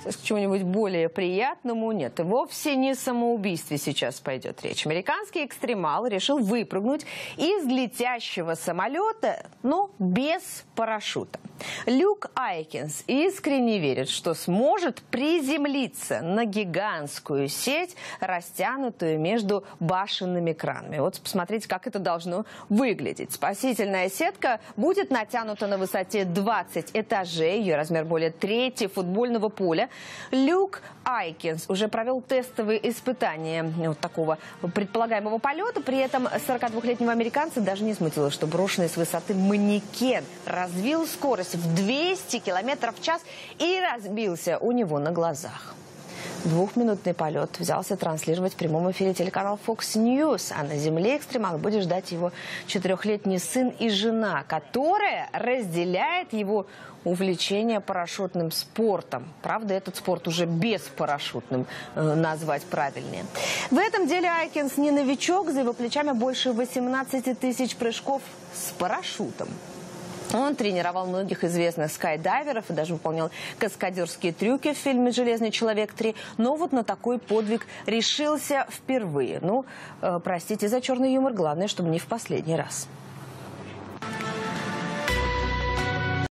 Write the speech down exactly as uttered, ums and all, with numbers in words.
К чему-нибудь более приятному нет. И вовсе не о самоубийстве сейчас пойдет речь. Американский экстремал решил выпрыгнуть из летящего самолета, но без парашюта. Люк Айкинс искренне верит, что сможет приземлиться на гигантскую сеть, растянутую между башенными кранами. Вот посмотрите, как это должно выглядеть. Спасительная сетка будет натянута на высоте двадцать этажей. Ее размер более трети футбольного поля. Люк Айкинс уже провел тестовые испытания вот такого предполагаемого полета. При этом сорокадвухлетнего американца даже не смутило, что брошенный с высоты манекен развил скорость в двести километров в час и разбился у него на глазах. Двухминутный полет взялся транслировать в прямом эфире телеканал Fox News. А на земле экстремала будет ждать его четырехлетний сын и жена, которая разделяет его увлечение парашютным спортом. Правда, этот спорт уже беспарашютным э, назвать правильнее. В этом деле Айкинс не новичок. За его плечами больше восемнадцати тысяч прыжков с парашютом. Он тренировал многих известных скайдайверов и даже выполнял каскадерские трюки в фильме «Железный человек три». Но вот на такой подвиг решился впервые. Ну, э, простите за черный юмор, главное, чтобы не в последний раз.